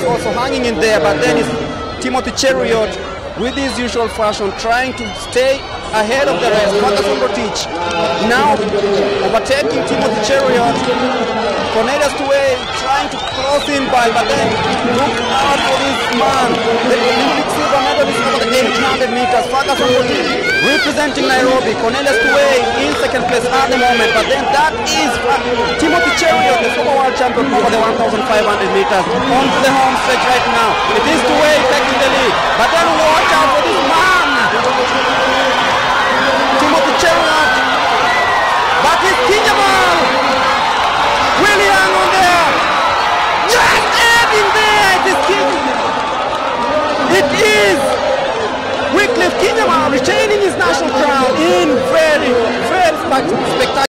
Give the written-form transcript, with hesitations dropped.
is also hanging in there, but then it's Timothy Cheruiyot with his usual fashion trying to stay ahead of the rest. Ferguson Rotich now overtaking Timothy Cheruiyot. Cornelius Tuwei trying to cross in by, but then look out for this man, the Olympic silver medalist over the 800 meters. Ferguson Rotich representing Nairobi. Cornelius Tuwei in second place at the moment, but then that is Timothy Cheruiyot, the former world champion over the 1,500 meters. On to the home stretch right now. It is Tuwei taking the lead, but then watch out for this man, Timothy Cheruiyot. But it's Kinyamal. Will he hang on there? Just in there. It is Kinyamal. It is Wycliffe Kinyamal retaining his national crown in very, very spectacular.